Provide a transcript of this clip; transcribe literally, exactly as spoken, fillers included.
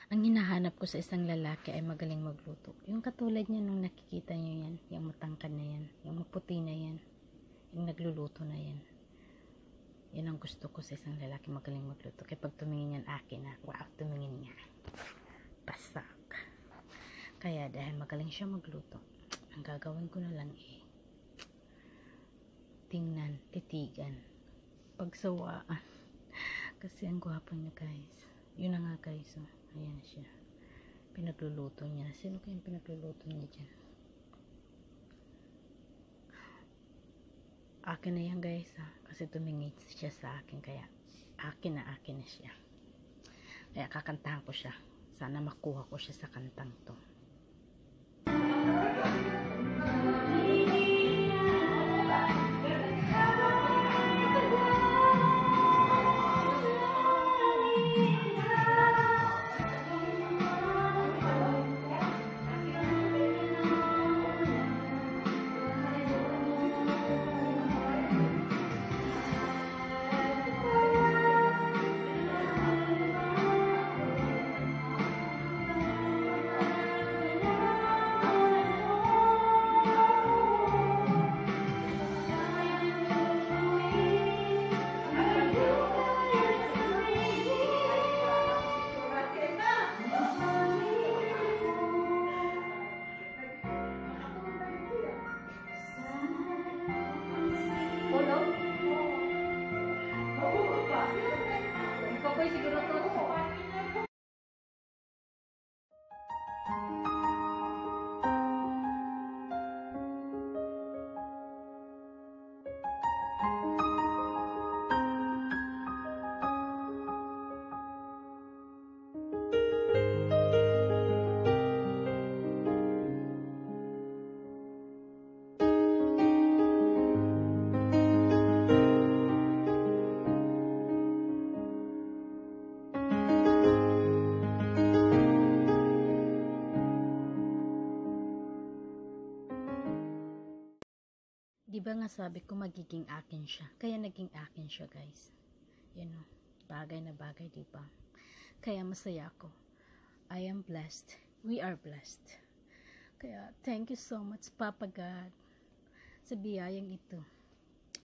Ang hinahanap ko sa isang lalaki ay magaling magluto. Yung katulad niya nung nakikita niyo yan, yung matangkad na yan, yung maputi na yan, yung nagluluto na yan. Yan ang gusto ko sa isang lalaki, magaling magluto. Kaya pag tumingin yan akin na, wow, tumingin niya. Pasak. Kaya dahil magaling siya magluto, ang gagawin ko na lang eh, tingnan, titigan, pagsawaan. Kasi ang gwapo niya guys. Yun na nga guys, oh. Ayan siya. Pinagluluto niya. Sino kayang pinagluluto niya dyan? Akin na yan guys, ha? Kasi tumingin siya sa akin. Kaya akin na akin na siya. Kaya kakantahan ko siya. Sana makuha ko siya sa kantang to. Diba nga sabi ko magiging akin siya. Kaya naging akin siya guys. You know, bagay na bagay diba? Kaya masaya ako. I am blessed. We are blessed. Kaya thank you so much Papa God sa biyayang ito.